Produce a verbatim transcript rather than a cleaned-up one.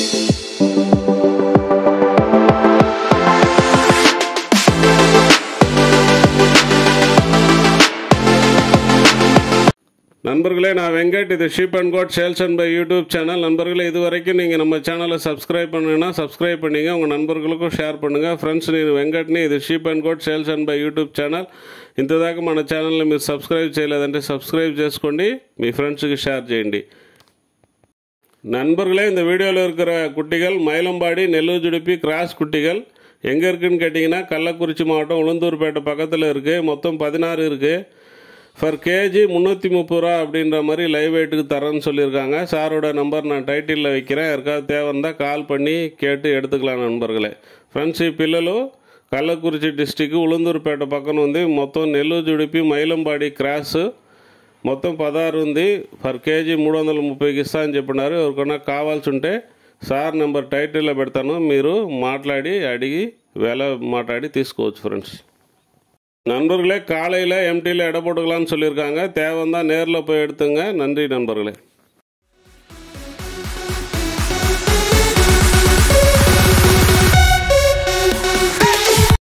நண்பர்களே, நான் வெங்கட். இது sheep and goat sales and buy YouTube channel. நண்பர்களே, இது வரைக்கும் நீங்கள் நம்ம சேனலை சப்ஸ்கிரைப் பண்ணுங்கன்னா சப்ஸ்கிரைப் பண்ணிங்க, உங்கள் நண்பர்களுக்கும் షేర్ பண்ணுங்கள். ఫ్రెండ్స్, నేను వెంకట్ని. ఇది sheep and goat sales and buy YouTube channel. ఇంతదాకా మన ఛానల్ని మీరు సబ్స్క్రైబ్ చేయలేదంటే సబ్స్క్రైబ్ చేసుకోండి, మీ ఫ్రెండ్స్కి షేర్ చేయండి. நண்பர்களே, இந்த வீடியோவில் இருக்கிற குட்டிகள் மயிலம்பாடி நெல்லூர் கிராஸ் குட்டிகள். எங்கே இருக்குதுன்னு கேட்டிங்கன்னா, கள்ளக்குறிச்சி மாவட்டம் உளுந்தூர்பேட்டை பக்கத்தில் இருக்குது. மொத்தம் பதினாறு இருக்குது. ஃபர் கேஜி முந்நூற்றி முப்பது ரூபா அப்படின்ற மாதிரி லைவ் வெயிட்டுக்கு தரேன்னு சொல்லியிருக்காங்க. சாரோட நம்பர் நான் டைட்டிலில் வைக்கிறேன். யாருக்காவது தேவை இருந்தால் கால் பண்ணி கேட்டு எடுத்துக்கலாம் நண்பர்களே. ఫ్రెండ్స్, ఈ పిల్లలు కల్లకుర్చి డిస్టిక్ ఉளுந்தూర్పేట పక్కన ఉంది. మొత్తం నెల్లూరు జుడిపి మైలంబాడి క్రాస్ మొత్తం పదహారు ఉంది. ఫర్ కేజీ మూడు వందల ముప్పైకి ఇస్తా అని చెప్పినారు. ఎవరికైనా కావాల్సి ఉంటే సార్ నెంబర్ టైటిల్లో పెడతాను, మీరు మాట్లాడి అడిగి వేల మాట్లాడి తీసుకోవచ్చు. ఫ్రెండ్స్, நண்பர்களே, காலையில் எம்டியில் எடை போட்டுக்கலான்னு சொல்லியிருக்காங்க. தேவைந்தான் நேரில் போய் எடுத்துங்க. நன்றி நண்பர்களே.